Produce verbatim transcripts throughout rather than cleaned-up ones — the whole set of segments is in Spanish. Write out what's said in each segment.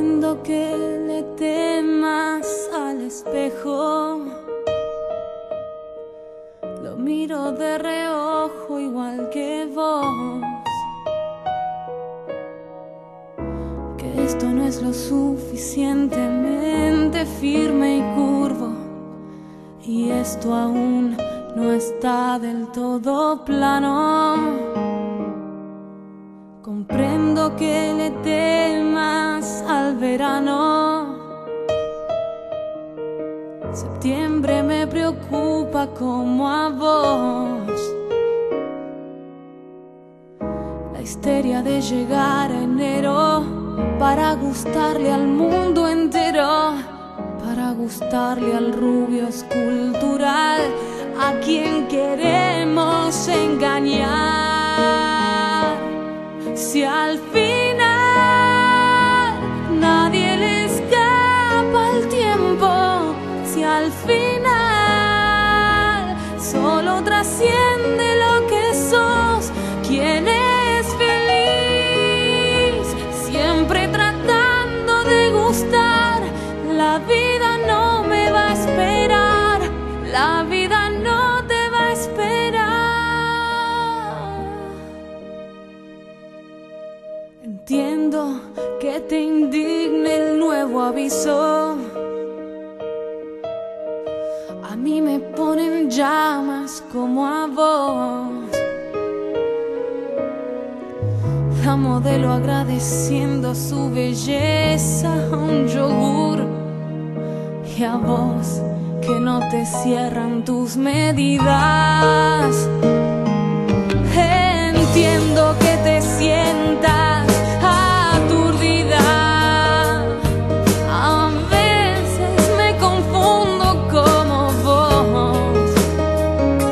Comprendo que le temas al espejo. Lo miro de reojo igual que vos. Que esto no es lo suficientemente firme y curvo, y esto aún no está del todo plano. Comprendo que le temas al verano. Septiembre me preocupa como a vos. La histeria de llegar a enero para gustarle al mundo entero, para gustarle al rubio escultural a quien queremos engañar. Si al final nadie le escapa al tiempo, si al final solo trasciende lo que sos, ¿quién es feliz? Siempre tratando de gustar, la vida no me va a esperar, la vida no te va a esperar. Entiendo que te indigne el nuevo aviso. A mí me ponen llamas como a vos. La modelo agradeciendo su belleza a un yogur, y a vos que no te cierran tus medidas. Entiendo que te sientas aturdida. A veces me confundo como vos.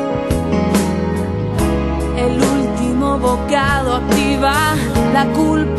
El último bocado activa la culpa